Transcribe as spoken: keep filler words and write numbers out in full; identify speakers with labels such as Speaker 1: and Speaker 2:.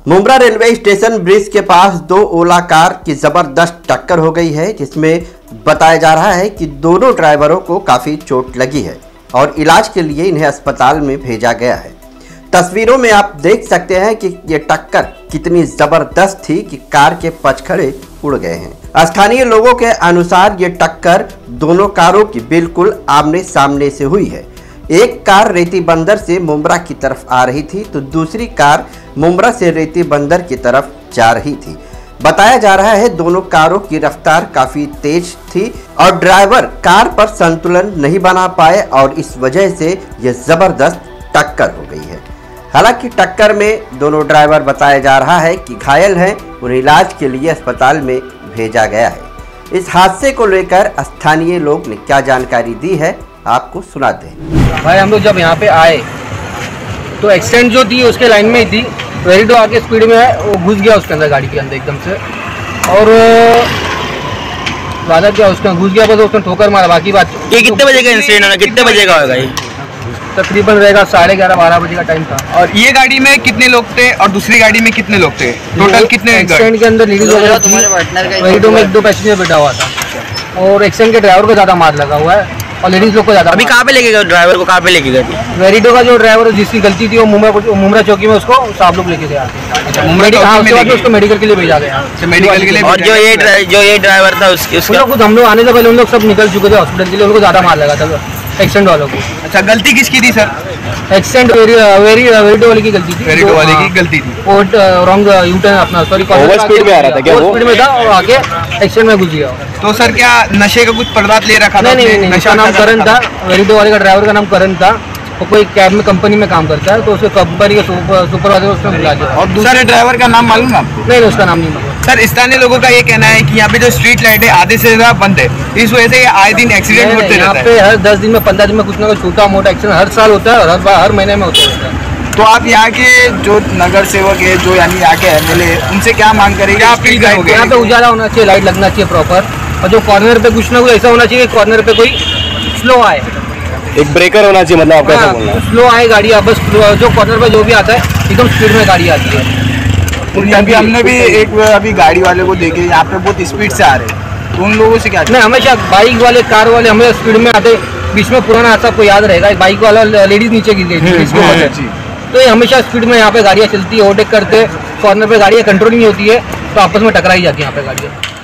Speaker 1: Mumbra railway station bridge के पास दो ओला car की जबरदस्त टक्कर हो गई है, जिसमें बताया जा रहा है कि दोनों ड्राइवरों को काफ़ी चोट लगी है और इलाज के लिए इन्हें अस्पताल में भेजा गया है। तस्वीरों में आप देख सकते हैं कि ये टक्कर कितनी ज़बरदस्त थी कि कार के पचखड़े उड़ गए हैं। स्थानीय लोगों के अनुसार ये टक्कर दोनों कारों की बिल्कुल आमने सामने से हुई है। एक कार रेती बंदर से मुंब्रा की तरफ आ रही थी तो दूसरी कार मुंब्रा से रेती बंदर की तरफ जा रही थी। बताया जा रहा है दोनों कारों की रफ्तार काफ़ी तेज थी और ड्राइवर कार पर संतुलन नहीं बना पाए और इस वजह से यह ज़बरदस्त टक्कर हो गई है। हालांकि टक्कर में दोनों ड्राइवर बताया जा रहा है कि घायल हैं, उन्हें इलाज के लिए अस्पताल में भेजा गया है। इस हादसे को लेकर स्थानीय लोग ने क्या जानकारी दी है, आपको सुनाते हैं।
Speaker 2: भाई हम लोग जब यहाँ पे आए तो एक्सीडेंट जो थी उसके लाइन में ही थी, वेरिडो आके स्पीड में है, वो घुस गया उसके अंदर, गाड़ी के अंदर एकदम से, और वादा क्या उसका घुस गया, बस उसने ठोकर मारा। बाकी बात
Speaker 3: ये कितने बजे का इंसिडेंट है, कितने बजे का होगा ये?
Speaker 2: तकरीबन रहेगा साढ़े ग्यारह बारह बजे का टाइम था।
Speaker 4: और ये गाड़ी में कितने लोग थे और दूसरी गाड़ी में कितने लोग थे? टोटल कितने?
Speaker 2: एक्सीडेंट के अंदर लेडीज वगैरह, वेरिडो में एक दो पैसेंजर बैठा हुआ था और एक्सीडेंट के ड्राइवर को ज़्यादा मार लगा हुआ है और लेडीज लोग को ज़्यादा।
Speaker 3: अभी कहाँ पे लेके गए ड्राइवर को? कहाँ पे लेके गए?
Speaker 2: वेरिडो का जो ड्राइवर जिसकी गलती थी वो मुंब्रा मुंब्रा चौकी में उसको साहब लोग लेके गए। उसको मेडिकल के लिए भेजा गया
Speaker 4: मेडिकल के लिए।
Speaker 3: और जो ये जो ये ड्राइवर था उसके उसका
Speaker 2: खुद हम लोग आने से पहले उन लोग सब निकल चुके थे हॉस्पिटल के लिए, उनको ज़्यादा मार लगा था एक्सीडेंट वालों को।
Speaker 4: अच्छा, गलती किसकी थी सर?
Speaker 2: एक्सीडेंट वेरिडो वाले की गलती थी।
Speaker 4: वेरिडो वाले की गलती थी।
Speaker 2: वो रॉन्ग यू टर्न अपना सॉरी
Speaker 3: ओवर स्पीड में आ रहा था क्या?
Speaker 2: वो स्पीड में था और आगे एक्सीडेंट में घुस गया।
Speaker 4: तो सर क्या नशे का कुछ पदार्थ ले रखा था?
Speaker 2: नहीं नहीं, नशा नाम करण था, वेरिडो वाले का ड्राइवर का नाम करण था। वो कोई कैब में कंपनी में काम करता है तो उसके कंपनी के सुपरवाइजर उसने बुला दिया।
Speaker 4: और दूसरे ड्राइवर का नाम मालूम है आपको?
Speaker 2: नहीं, उसका नाम नहीं मालूम।
Speaker 4: सर स्थानीय लोगों का ये कहना है कि यहाँ पे जो स्ट्रीट लाइट है आधे से ज्यादा बंद है, इस वजह से ये आए दिन एक्सीडेंट होते रहते हैं।
Speaker 2: यहाँ पे हर दस दिन में पंद्रह दिन में कुछ ना कुछ छोटा मोटा एक्सीडेंट हर साल होता है और हर हर महीने में होता है।
Speaker 4: तो आप यहाँ के जो नगर सेवक है, जो यानी यहाँ के एम एल ए, उनसे क्या मांग करेंगे? आप फील करोगे?
Speaker 2: यहाँ पे उजाला होना चाहिए, लाइट लगना चाहिए प्रॉपर, और जो कॉर्नर पे कुछ ना कुछ ऐसा होना चाहिए, कॉर्नर पे कोई स्लो आए,
Speaker 3: एक ब्रेकर होना चाहिए, मतलब आपका ऐसा बोलना है।
Speaker 2: स्लो आए गाड़ी, बस जो कॉर्नर पे जो भी आता है एकदम स्पीड में गाड़ी आती है।
Speaker 4: अभी हमने भी एक अभी गाड़ी वाले को देखे यहाँ पे बहुत स्पीड से आ रहे हैं, तो उन लोगों से क्या?
Speaker 2: नहीं, हमेशा बाइक वाले कार वाले हमेशा स्पीड में आते। बीच में पुराना हादसा आपको याद रहेगा, बाइक वाला लेडीज नीचे गिर गई थी, तो ये हमेशा स्पीड में यहाँ पे गाड़ियाँ चलती है, ओवरटेक करते, कॉर्नर पे गाड़ियाँ कंट्रोल नहीं होती है तो आपस में टकराई जाती है यहाँ पे गाड़ियाँ।